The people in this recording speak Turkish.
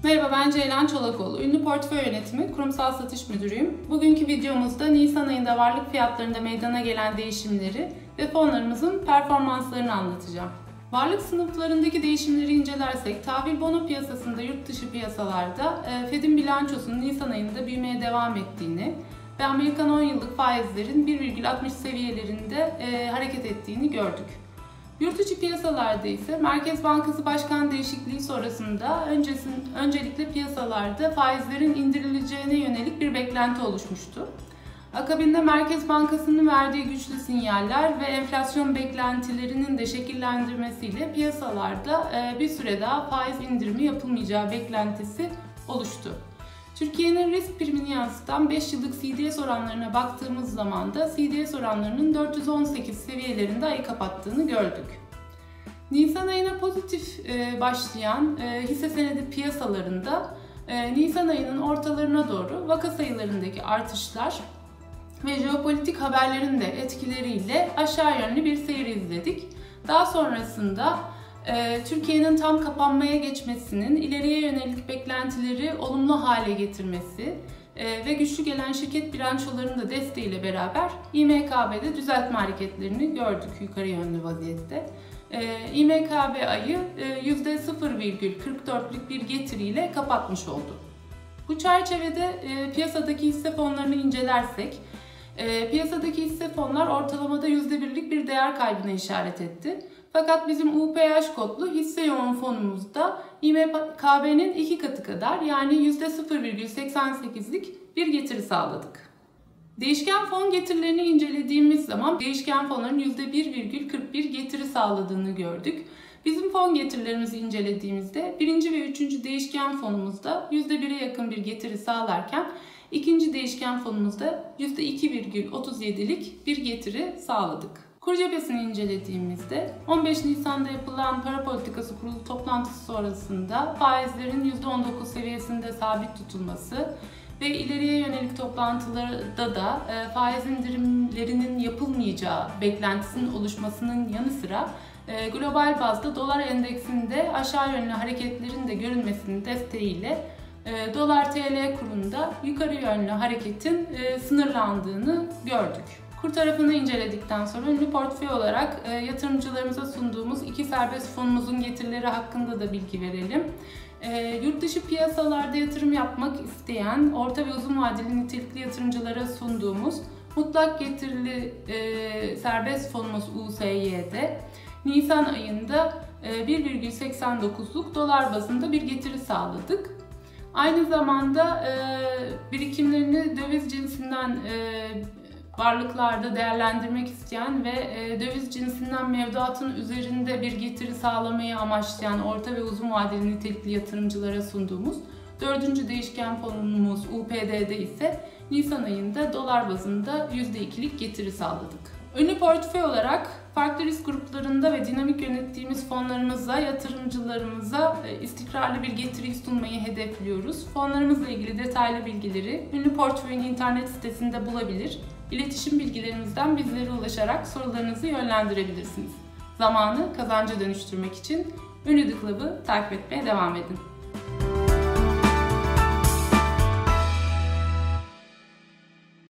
Merhaba, ben Ceylan Çolakoğlu. Ünlü Portföy Yönetimi, Kurumsal Satış Müdürüyüm. Bugünkü videomuzda Nisan ayında varlık fiyatlarında meydana gelen değişimleri ve fonlarımızın performanslarını anlatacağım. Varlık sınıflarındaki değişimleri incelersek, tahvil bono piyasasında yurt dışı piyasalarda Fed'in bilançosunun Nisan ayında büyümeye devam ettiğini ve Amerikan 10 yıllık faizlerin 1,60 seviyelerinde hareket ettiğini gördük. Yurt içi piyasalarda ise Merkez Bankası Başkan değişikliği sonrasında öncelikle piyasalarda faizlerin indirileceğine yönelik bir beklenti oluşmuştu. Akabinde Merkez Bankası'nın verdiği güçlü sinyaller ve enflasyon beklentilerinin de şekillendirmesiyle piyasalarda bir süre daha faiz indirimi yapılmayacağı beklentisi oluştu. Türkiye'nin risk primini yansıtan 5 yıllık CDS oranlarına baktığımız zaman da CDS oranlarının 418 seviyelerinde ayı kapattığını gördük. Nisan ayına pozitif başlayan hisse senedi piyasalarında Nisan ayının ortalarına doğru vaka sayılarındaki artışlar ve jeopolitik haberlerin de etkileriyle aşağı yönlü bir seyir izledik. Daha sonrasında Türkiye'nin tam kapanmaya geçmesinin ileriye yönelik beklentileri olumlu hale getirmesi ve güçlü gelen şirket bilançolarının da desteğiyle beraber İMKB'de düzeltme hareketlerini gördük yukarı yönlü vaziyette. İMKB ayı %0,44'lük bir getiriyle kapatmış oldu. Bu çerçevede piyasadaki hisse fonlarını incelersek, piyasadaki hisse fonlar ortalamada %1'lik bir değer kaybına işaret etti. Fakat bizim UPH kodlu hisse yoğun fonumuzda İMKB'nin 2 katı kadar yani %0,88'lik bir getiri sağladık. Değişken fon getirilerini incelediğimiz zaman değişken fonların %1,41 getiri sağladığını gördük. Bizim fon getirilerimizi incelediğimizde 1. ve 3. değişken fonumuzda %1'e yakın bir getiri sağlarken 2. değişken fonumuzda %2,37'lik bir getiri sağladık. Kur cephesini incelediğimizde 15 Nisan'da yapılan para politikası kurulu toplantısı sonrasında faizlerin %19 seviyesinde sabit tutulması ve ileriye yönelik toplantılarda da faiz indirimlerinin yapılmayacağı beklentisinin oluşmasının yanı sıra global bazda dolar endeksinde aşağı yönlü hareketlerin de görünmesinin desteğiyle dolar TL kurunda yukarı yönlü hareketin sınırlandığını gördük. Kur tarafını inceledikten sonra ünlü portföy olarak yatırımcılarımıza sunduğumuz 2 serbest fonumuzun getirileri hakkında da bilgi verelim. Yurt dışı piyasalarda yatırım yapmak isteyen orta ve uzun vadeli nitelikli yatırımcılara sunduğumuz mutlak getirili serbest fonumuz USY'de Nisan ayında 1,89'luk dolar bazında bir getiri sağladık. Aynı zamanda birikimlerini döviz cinsinden varlıklarda değerlendirmek isteyen ve döviz cinsinden mevduatın üzerinde bir getiri sağlamayı amaçlayan orta ve uzun vadeli nitelikli yatırımcılara sunduğumuz 4. değişken fonumuz UPD'de ise Nisan ayında dolar bazında %2'lik getiri sağladık. Ünlü portföy olarak farklı risk gruplarında ve dinamik yönettiğimiz fonlarımızla yatırımcılarımıza istikrarlı bir getiri sunmayı hedefliyoruz. Fonlarımızla ilgili detaylı bilgileri Ünlü Portföy'ün internet sitesinde bulabilir. İletişim bilgilerimizden bizlere ulaşarak sorularınızı yönlendirebilirsiniz. Zamanı kazanca dönüştürmek için Ünlü The Club'ı takip etmeye devam edin.